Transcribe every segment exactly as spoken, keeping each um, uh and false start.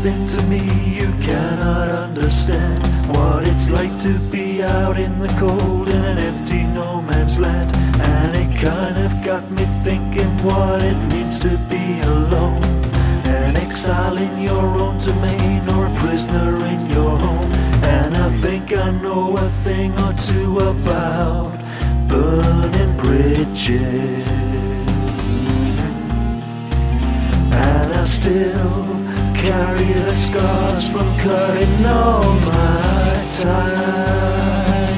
something to me you cannot understand. What it's like to be out in the cold in an empty no man's land. And it kind of got me thinking what it means to be alone. An exile in your own domain, or a prisoner in your home. And I think I know a thing or two about burning bridges. And I still carry the scars from cutting all my ties.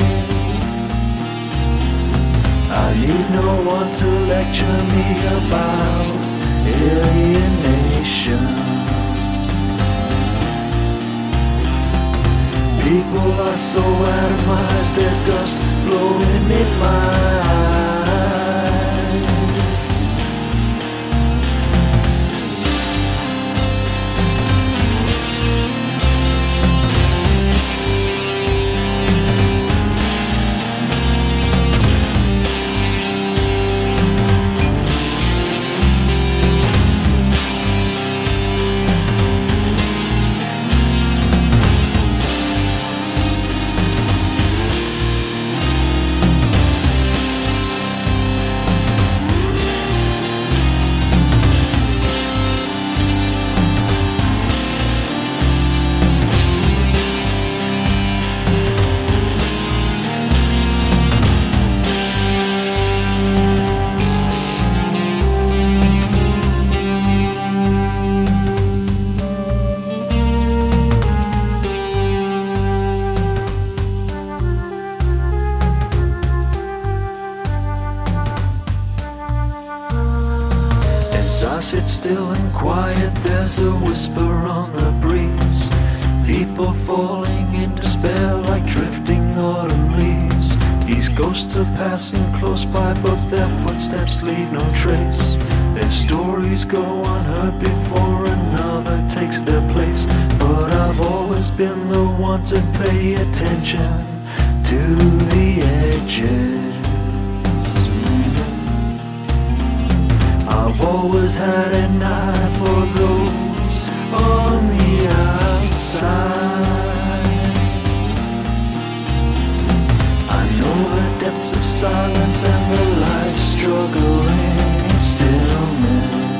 I need no one to lecture me about alienation. People are so atomized, their dust blowing in my eyes. As I sit still and quiet, there's a whisper on the breeze. People falling in despair like drifting autumn leaves. These ghosts are passing close by, but their footsteps leave no trace. Their stories go unheard before another takes their place. But I've always been the one to pay attention to the edges. I've always had an eye for those on the outside. I know the depths of silence and the life struggle in stillness.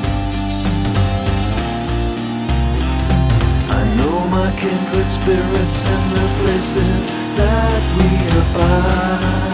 I know my kindred spirits and the places that we abide.